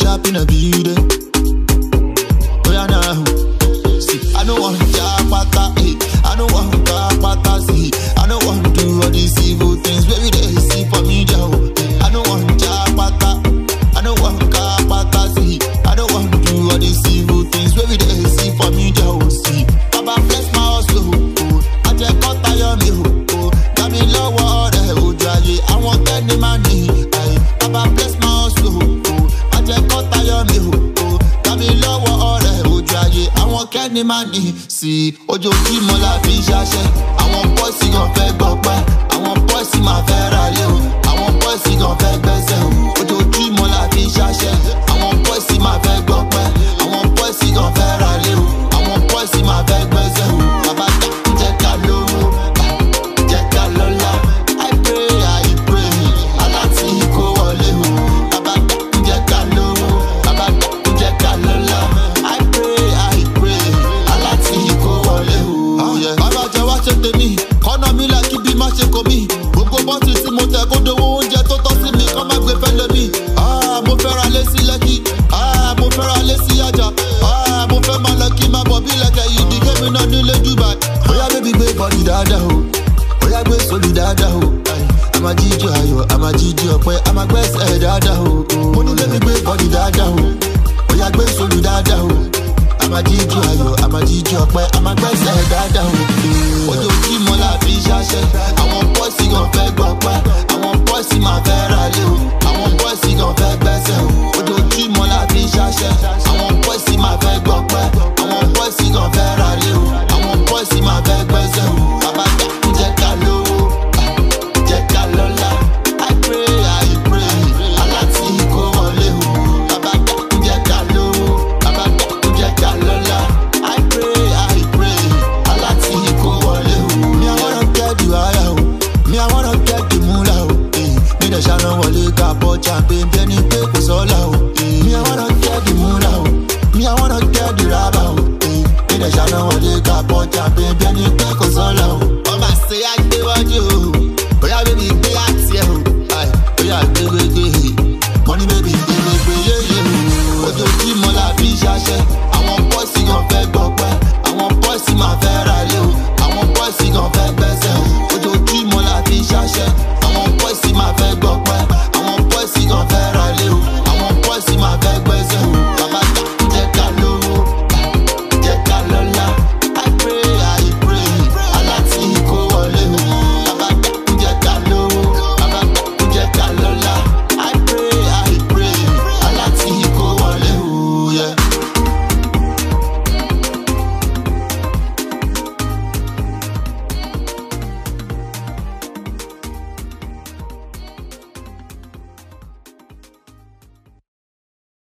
up in a building. Oh yeah now. See, I don't want Japata, I don't want Japata, see. I don't want to do all these evil things, baby, they see for me, Joe. I don't want Japata, I don't want Japata, see. I don't want to do all these evil things, baby, they see for me, Joe. See, Baba bless my hustle, I just got tired me, got me low water, I want any money, Baba bless my hustle, I just got tired me, got me low water, I want any money. See, ojoojúmọ́ la fi ṣaṣẹ́. Àwọn bọ́ọ̀sì gan fẹ́ gbọ́pẹ́. Àwọn bọ́ọ̀sì máa fẹ́ ra lé o. Àwọn bọ́ọ̀sì gan fẹ́ gbẹ́sẹ̀ o. Ojoojúmọ́ la fi ṣaṣẹ́. Àwọn bọ́ọ̀sì máa fẹ́ gbọ́pẹ́. Àwọn bọ́ọ̀sì gan fẹ́ ra lé o. Àwọn bọ́ọ̀sì máa fẹ́ gbẹ́sẹ̀ o. Bàbá jẹ́ ká lówó, jẹ́ ká lọ́lá. I pray, aláti kó wọlé o. Bàbá jẹ́ ká lówó, bàbá jẹ́ ká lọ́lá. I pray, aláti kó wọlé o. Bàbá jẹ́ wá ṣe tèmi, kọ́nà mi là kí bí má ṣe kò mí. Gbogbo bọ́ọ̀sì tí mo tẹ̀ kó dowó oúnjẹ tó tọ́ sí mi, kọ́ má gbé fẹ́ lómi. Mo fẹ́ ra lé sí Lẹ́kì, mo fẹ́ ra lé sí Ajá. Mo fẹ́ máa lọ kí máa bọ̀ bí lẹ́kẹ̀ yìí di kémi náà nílé Dubai. Bóyá bébí gbé bọ́ọ̀dì dáadáa o, bóyá gbé sódì dáadáa o. A máa jíjọ ayọ̀, a máa jíjọ ọpẹ́, a máa gbẹ́sẹ̀ dáadáa o. Mo ní bébí gbé bọ́ọ̀dì dáadáa o, bóyá gbé sódì dáadáa o. A máa jíjọ ayọ̀, a máa jíjọ ọpẹ́, a máa gbẹ́sẹ̀ dáadáa o.